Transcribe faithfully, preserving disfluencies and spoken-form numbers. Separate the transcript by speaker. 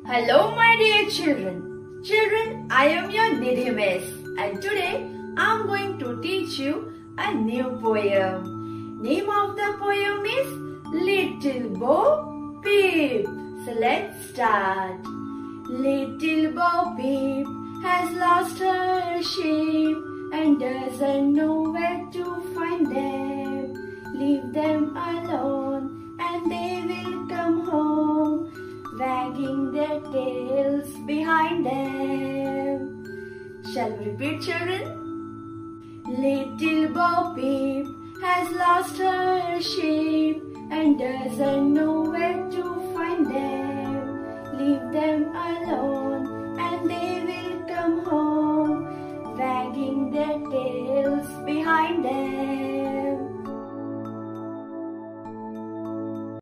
Speaker 1: Hello my dear children. Children, I am your Nidhi Miss and today I am going to teach you a new poem. Name of the poem is Little Bo-Peep. So let's start. Little Bo-Peep has lost her sheep and doesn't know where to find them. Leave them alone and they will come home, wagging their tails behind them. Shall we repeat, children? Little Bo-Peep has lost her sheep and doesn't know where to find them. Leave them alone and they will come home, wagging their tails behind them.